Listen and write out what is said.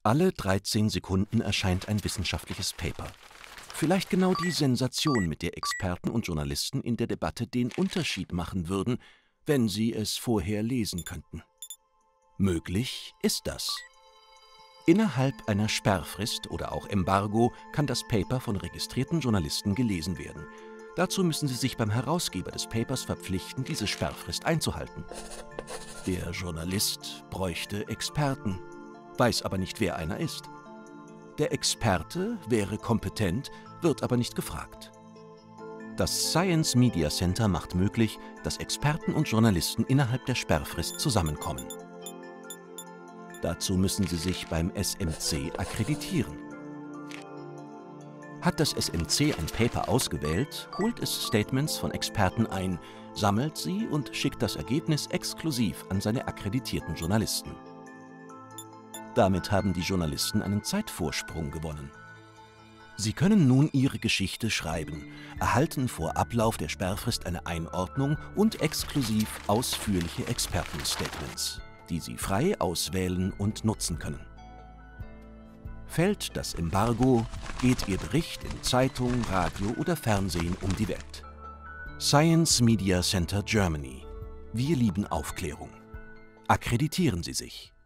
Alle 13 Sekunden erscheint ein wissenschaftliches Paper. Vielleicht genau die Sensation, mit der Experten und Journalisten in der Debatte den Unterschied machen würden, wenn sie es vorher lesen könnten. Möglich ist das. Innerhalb einer Sperrfrist oder auch Embargo kann das Paper von registrierten Journalisten gelesen werden. Dazu müssen sie sich beim Herausgeber des Papers verpflichten, diese Sperrfrist einzuhalten. Der Journalist bräuchte Experten, weiß aber nicht, wer einer ist. Der Experte wäre kompetent, wird aber nicht gefragt. Das Science Media Center macht möglich, dass Experten und Journalisten innerhalb der Sperrfrist zusammenkommen. Dazu müssen sie sich beim SMC akkreditieren. Hat das SMC ein Paper ausgewählt, holt es Statements von Experten ein, sammelt sie und schickt das Ergebnis exklusiv an seine akkreditierten Journalisten. Damit haben die Journalisten einen Zeitvorsprung gewonnen. Sie können nun ihre Geschichte schreiben, erhalten vor Ablauf der Sperrfrist eine Einordnung und exklusiv ausführliche Expertenstatements, die sie frei auswählen und nutzen können. Fällt das Embargo, geht Ihr Bericht in Zeitung, Radio oder Fernsehen um die Welt. Science Media Center Germany. Wir lieben Aufklärung. Akkreditieren Sie sich.